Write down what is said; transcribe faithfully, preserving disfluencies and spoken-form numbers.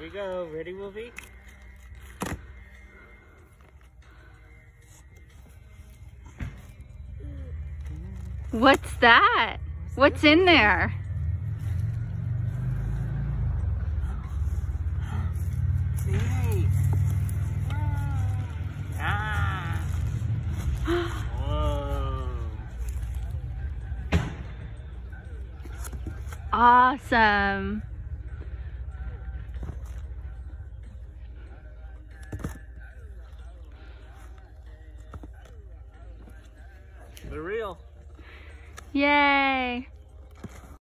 we go. Ready, Wolfie? What's that? What's in there? Hey. Ah. Whoa. Awesome. They're real. Yay.